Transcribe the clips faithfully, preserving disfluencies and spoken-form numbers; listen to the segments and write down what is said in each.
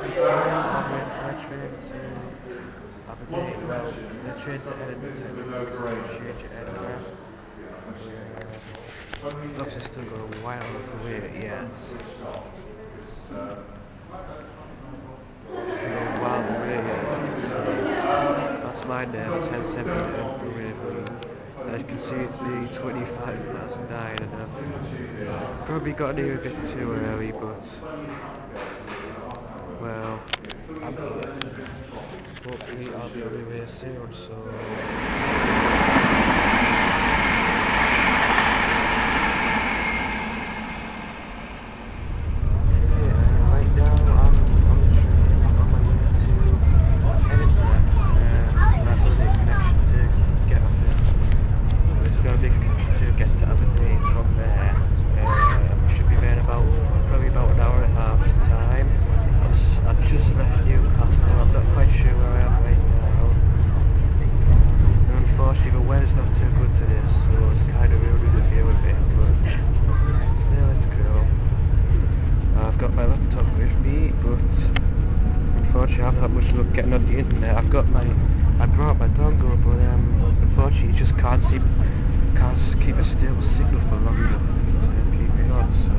I'm waiting for a train to Aberdeen. Well, the train to Edinburgh, change to Edinburgh. Looks like still got a while to wait yet. Still got a while to wait. So that's my name, ten seven Durham. As you can see, it's the twenty-five past nine, and I've probably got here a bit too early, but well, I'm, hopefully I'll be on my way soon. So. Unfortunately, I haven't had much luck getting on the internet. I've got my, I brought my dongle, but um, unfortunately, you just can't see, can't keep a stable signal for long enough to keep it on. So.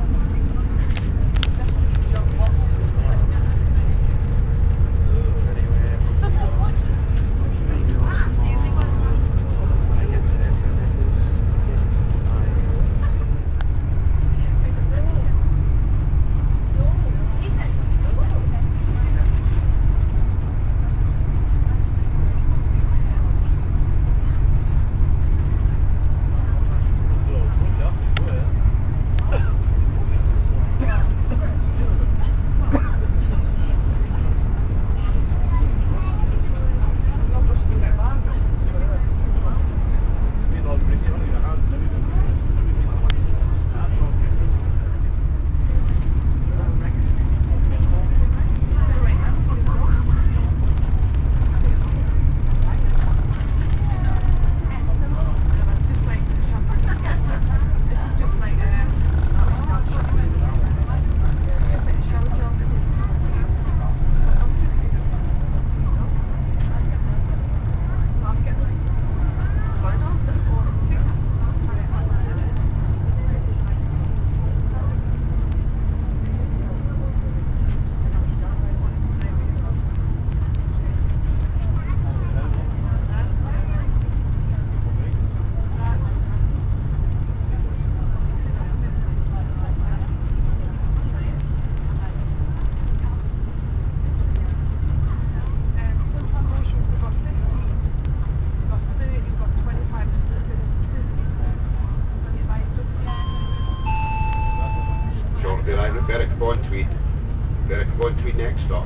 Better come on to it. Better come on to it next stop.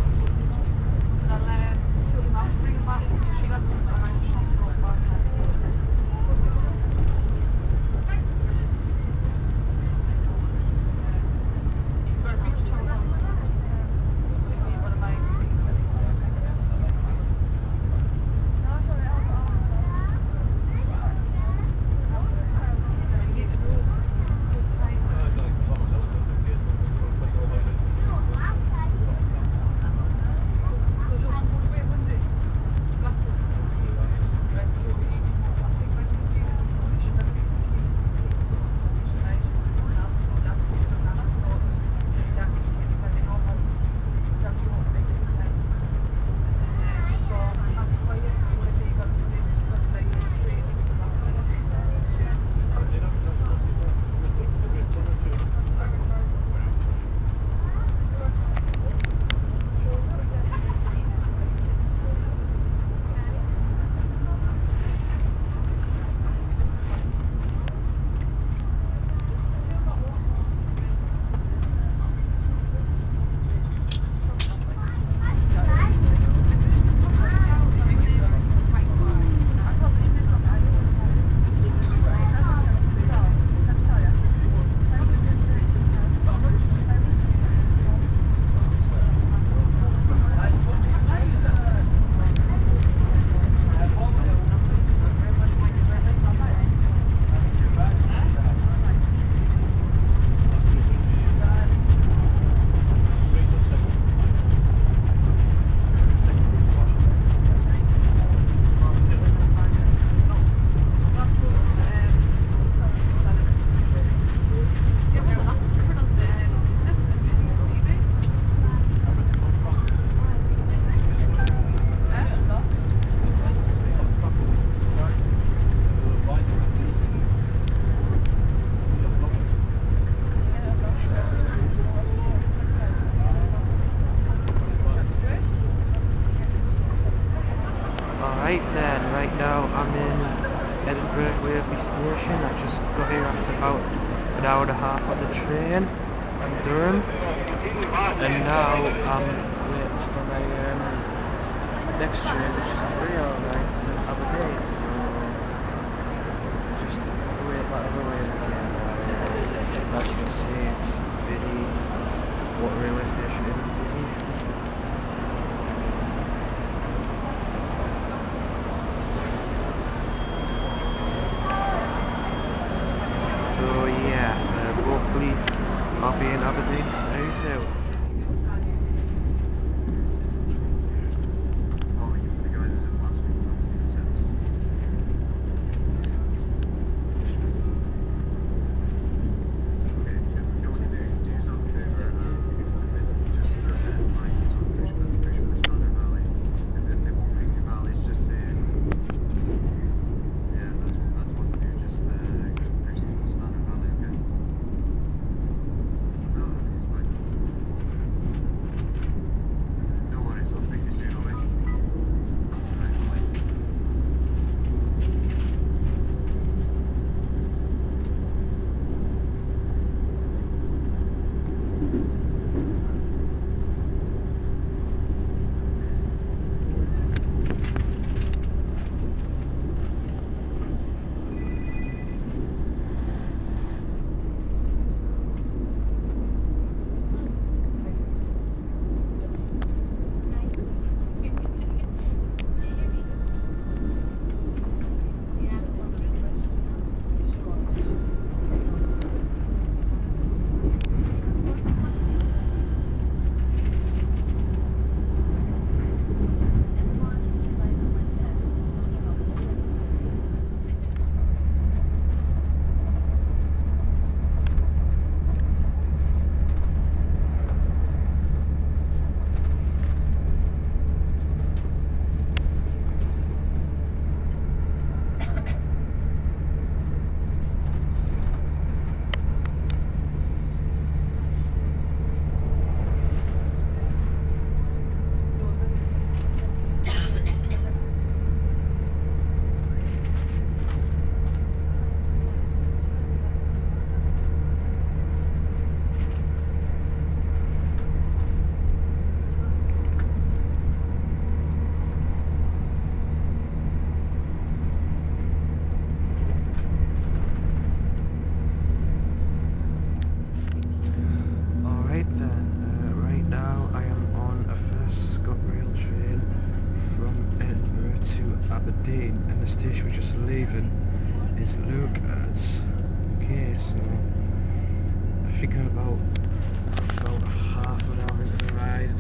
now I'm in Edinburgh railway station. I just got here after about an hour and a half on the train from Durham, and now I'm waiting for my um, next train, which is three hour night to Aberdeen. So just wait whatever way I can. As you can see, it's busy. What railway station is busy? So yeah, uh, hopefully I'll be in Aberdeen very soon. Aberdeen, and the station we're just leaving is Lucas. Okay, so I think I'm about about half an hour into the ride.